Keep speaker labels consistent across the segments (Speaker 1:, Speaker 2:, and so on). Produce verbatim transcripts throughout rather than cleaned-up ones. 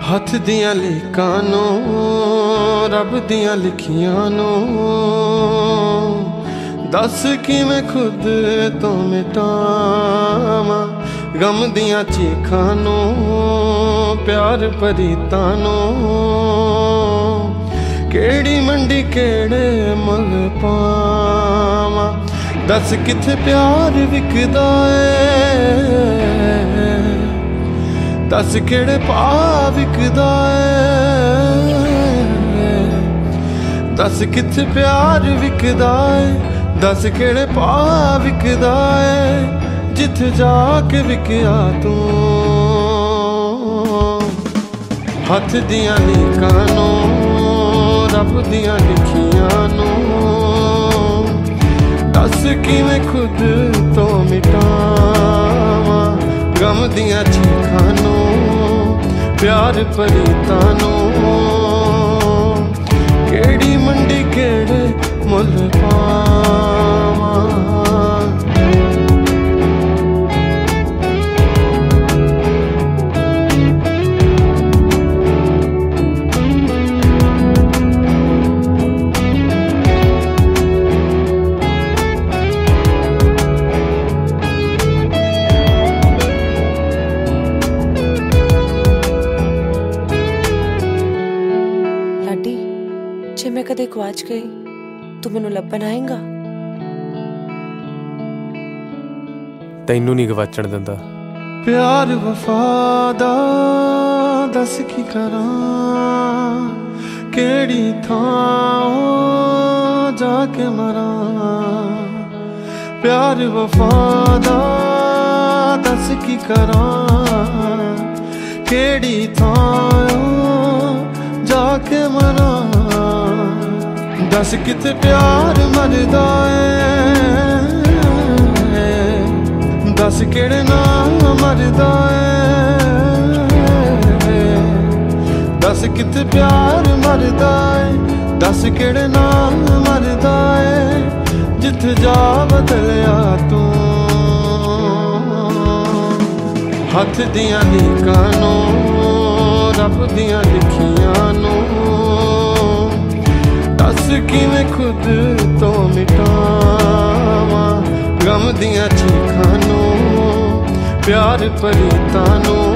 Speaker 1: हथ दियां लीकां नूं रब दियां लिखियां नूं दस किवें खुद तो मिटावां। गम दियां चीखां नूं प्यार परीतां नूं केड़ी मंडी केड़े मुल पावां। दस किथे प्यार विकदा है, दस केड़े पा विकदा है। दस किथे प्यार विकदा है, दस केड़े पा विकदा है। जिथे जाके विकया तू हथ दियां लीकां नूं रब दियां लिखियां नूं दस किवें खुद तो मिटावां। गम दियां चीखां नूं प्यार परीतां नूं केड़ी मंडी केड़े मुल पावां।
Speaker 2: जे मैं कदे गवाच गई तू मैनू लभन आएगा?
Speaker 3: तैनू नहीं गवाचण दिंदा।
Speaker 1: प्यार वफादा दस की करां केड़ी थां जाके मरां। प्यार वफादा दस की करां केड़ी थां जाके मरां। दस किथे प्यार मरदा है, दस केड़े नाम मरदा है। दस किथे प्यार मरदा है, दस केड़े नाम मरदा है। जिथे जा बदलिया तू हथ दियां लीकां नूं रब दियां लिखियां नूं दस किवें खुद तो मिटावां। गम दियां चीखां नूं प्यार परीतां नूं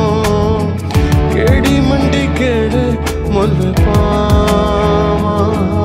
Speaker 1: केड़ी मंडी केड़े मुल पावां।